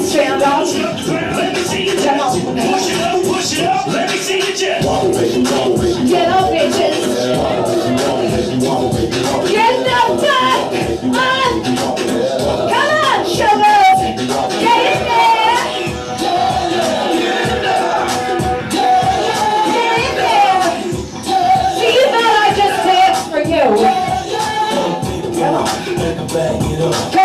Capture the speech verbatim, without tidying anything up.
stand up. Let me see you Come on. push it up, push it up. Let me see you just. Get up, bitches. Get the fuck on. Come on, sugar. Get in there. Get in there. See, you thought I just danced for you. Come on.